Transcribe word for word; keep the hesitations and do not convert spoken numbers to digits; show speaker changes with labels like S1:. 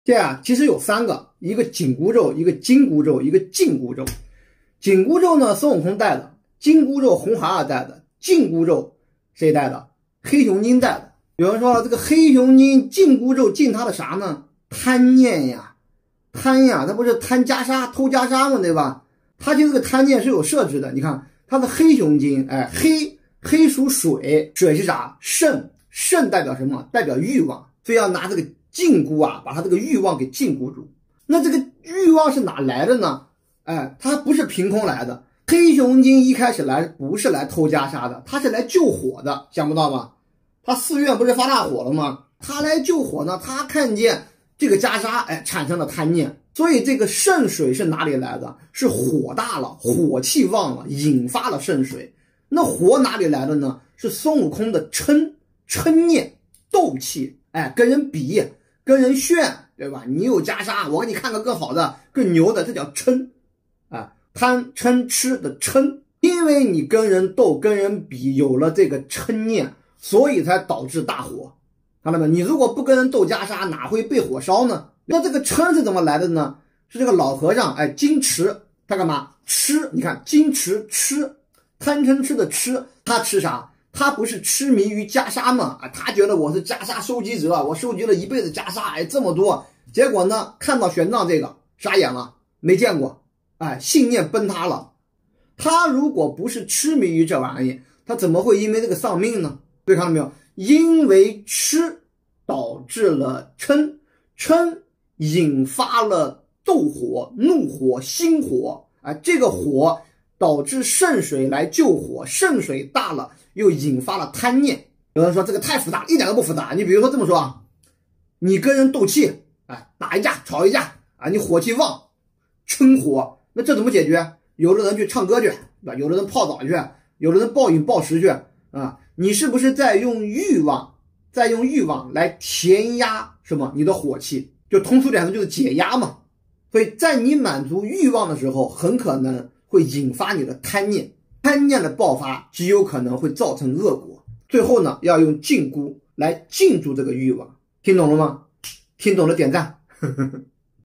S1: 这啊，其实有三个，一个紧箍咒，一个金箍咒，一个禁箍咒。紧箍咒呢，孙悟空戴的；金箍咒，红孩儿戴的；禁箍咒谁戴的？黑熊精戴的。有人说了，这个黑熊精禁箍咒禁他的啥呢？贪念呀，贪呀，他不是贪袈裟、偷袈裟吗？对吧？他其实这个贪念是有设置的。你看他的黑熊精，哎，黑黑属水，水是啥？肾，肾代表什么？代表欲望，所以要拿这个禁箍啊，把他这个欲望给禁锢住。那这个欲望是哪来的呢？哎，它不是凭空来的。黑熊精一开始来不是来偷袈裟的，他是来救火的，想不到吧？他寺院不是发大火了吗？他来救火呢，他看见这个袈裟，哎，产生了贪念。所以这个肾水是哪里来的？是火大了，火气旺了，引发了肾水。那火哪里来的呢？是孙悟空的嗔嗔念、斗气，哎，跟人比，跟人炫，对吧？你有袈裟，我给你看个更好的、更牛的，这叫嗔啊，贪嗔痴的嗔。因为你跟人斗、跟人比，有了这个嗔念，所以才导致大火。看到没有？你如果不跟人斗袈裟，哪会被火烧呢？那这个嗔是怎么来的呢？是这个老和尚，哎，矜持，他干嘛？吃，你看矜持吃，贪嗔痴的吃，他吃啥？他不是痴迷于袈裟吗？啊，他觉得我是袈裟收集者，我收集了一辈子袈裟，哎，这么多。结果呢，看到玄奘这个傻眼了，没见过，哎，信念崩塌了。他如果不是痴迷于这玩意，他怎么会因为这个丧命呢？对，看到没有？因为吃导致了嗔，嗔引发了斗火、怒火、心火，啊，这个火导致肾水来救火，肾水大了又引发了贪念。有人说这个太复杂，一点都不复杂。你比如说这么说啊，你跟人斗气，哎，打一架、吵一架啊，你火气旺，嗔火，那这怎么解决？有的人去唱歌去，对吧？有的人泡澡去，有的人暴饮暴食去啊。你是不是在用欲望，在用欲望来填压什么？你的火气，就通俗点说就是解压嘛。所以在你满足欲望的时候，很可能会引发你的贪念，贪念的爆发极有可能会造成恶果。最后呢，要用禁箍来禁住这个欲望，听懂了吗？听懂了点赞。呵呵呵